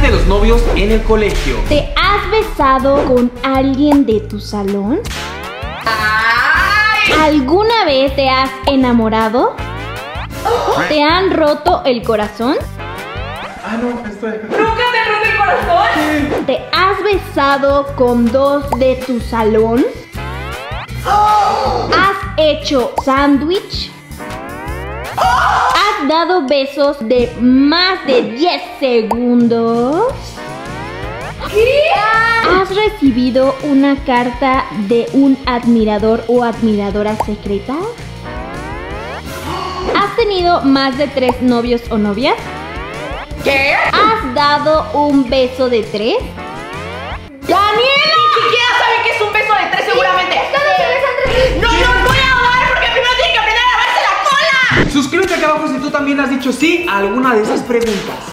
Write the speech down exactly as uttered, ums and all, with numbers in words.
de los novios en el colegio. ¿Te has besado con alguien de tu salón? ¡Ay! ¿Alguna vez te has enamorado? ¿Te han roto el corazón? Ah, no, estoy... ¿Nunca te roto el corazón? ¿Te has besado con dos de tu salón? ¿Has hecho sándwich? ¿Has dado besos de más de diez segundos? ¿Qué? ¿Has recibido una carta de un admirador o admiradora secreta? ¿Has tenido más de tres novios o novias? ¿Qué? ¿Has dado un beso de tres? ¡Daniela! Ni siquiera sabe que es un beso de tres seguramente. ¡No los voy a dar porque primero tienen que aprender a lavarse la cola! Suscríbete acá abajo si tú también has dicho sí a alguna de esas preguntas.